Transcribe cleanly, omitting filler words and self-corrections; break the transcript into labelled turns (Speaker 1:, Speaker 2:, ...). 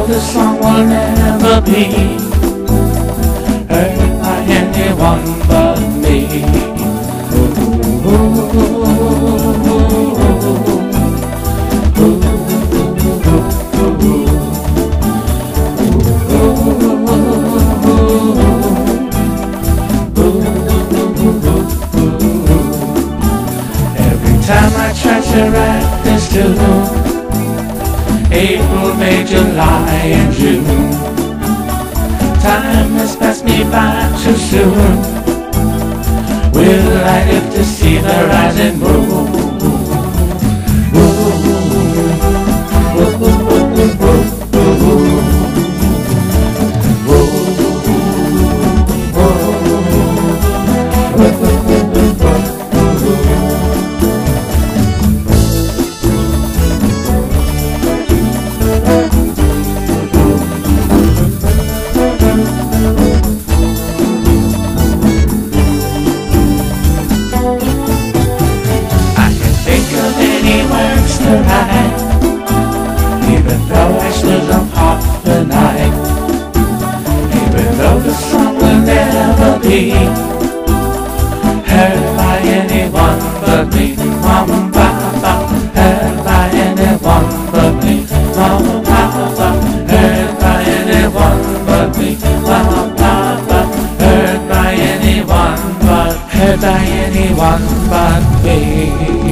Speaker 1: know the song will never be heard by anyone but me. Every time I try to write this tune, April, May, July, and June, time has passed me by too soon. Will I live to see the rising moon? Even though I still don't half the night, even though the song will never be heard by anyone but me, Mama, Papa, heard by anyone but me, Mama, Papa, heard by anyone but me, Mama, Papa, heard by anyone but me.